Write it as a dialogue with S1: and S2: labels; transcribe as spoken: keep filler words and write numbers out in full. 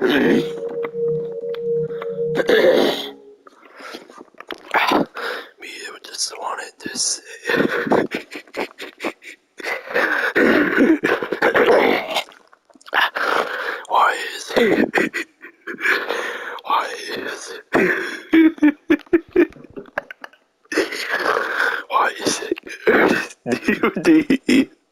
S1: Me just wanted to say. Why is it? Why is it? Why is it good? D V D.